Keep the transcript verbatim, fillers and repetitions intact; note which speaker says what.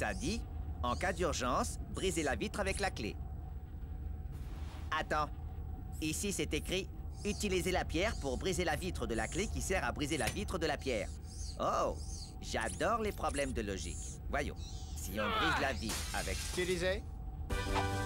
Speaker 1: Ça dit, en cas d'urgence, brisez la vitre avec la clé. Attends, ici c'est écrit « Utilisez la pierre pour briser la vitre de la clé qui sert à briser la vitre de la pierre ». Oh, j'adore les problèmes de logique. Voyons, si on brise la vitre avec...
Speaker 2: Tu disais?